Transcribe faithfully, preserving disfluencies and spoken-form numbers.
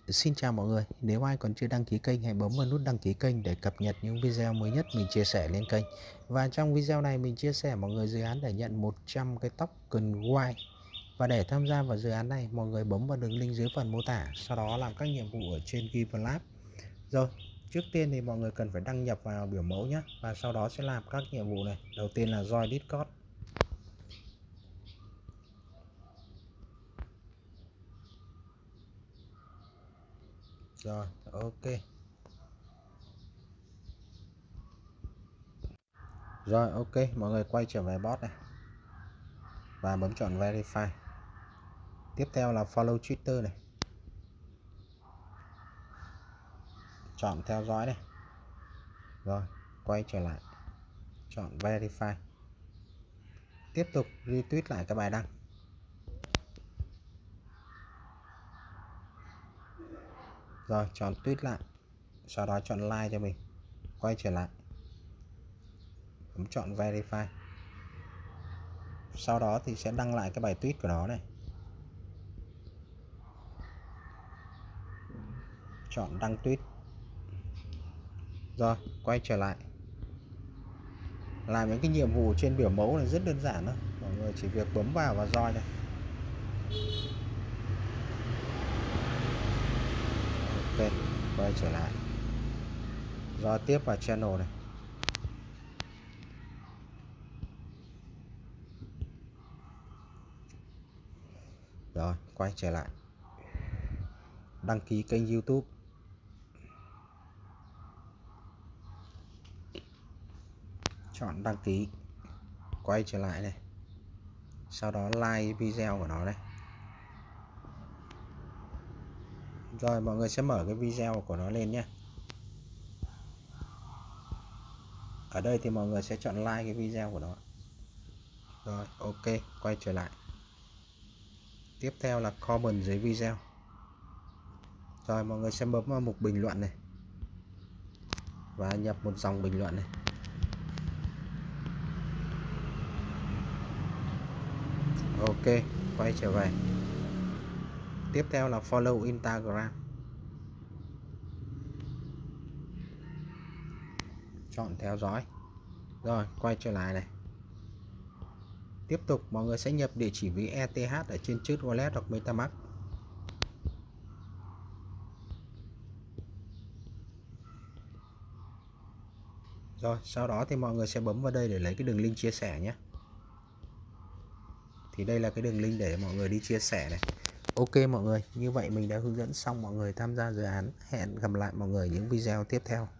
Xin chào mọi người, nếu ai còn chưa đăng ký kênh hãy bấm vào nút đăng ký kênh để cập nhật những video mới nhất mình chia sẻ lên kênh. Và trong video này mình chia sẻ mọi người dự án để nhận một trăm cái token White. Và để tham gia vào dự án này, mọi người bấm vào đường link dưới phần mô tả, sau đó làm các nhiệm vụ ở trên GitLab. Rồi, trước tiên thì mọi người cần phải đăng nhập vào biểu mẫu nhé, và sau đó sẽ làm các nhiệm vụ này. Đầu tiên là join Discord. Rồi, ok. Rồi, ok, mọi người quay trở về bot này và bấm chọn Verify. Tiếp theo là follow Twitter này, chọn theo dõi này. Rồi, quay trở lại, chọn Verify. Tiếp tục retweet lại các bài đăng. Rồi, chọn tweet lại, sau đó chọn like cho mình. Quay trở lại, bấm chọn Verify. Sau đó thì sẽ đăng lại cái bài tweet của nó này. Chọn đăng tweet. Rồi, quay trở lại. Làm những cái nhiệm vụ trên biểu mẫu này rất đơn giản thôi. Mọi người chỉ việc bấm vào và join này. Ok, quay trở lại. Rồi tiếp vào channel này. Rồi, quay trở lại. Đăng ký kênh YouTube. Chọn đăng ký. Quay trở lại này. Sau đó like video của nó này. Rồi mọi người sẽ mở cái video của nó lên nhé. Ở đây thì mọi người sẽ chọn like cái video của nó. Rồi ok, quay trở lại. Tiếp theo là comment dưới video. Rồi mọi người sẽ bấm vào mục bình luận này và nhập một dòng bình luận này. Ok, quay trở về. Tiếp theo là follow Instagram. Chọn theo dõi. Rồi quay trở lại này. Tiếp tục mọi người sẽ nhập địa chỉ ví E T H ở trên chữ wallet hoặc MetaMask. Rồi sau đó thì mọi người sẽ bấm vào đây để lấy cái đường link chia sẻ nhé. Thì đây là cái đường link để mọi người đi chia sẻ này. Ok mọi người, như vậy mình đã hướng dẫn xong mọi người tham gia dự án. Hẹn gặp lại mọi người những video tiếp theo.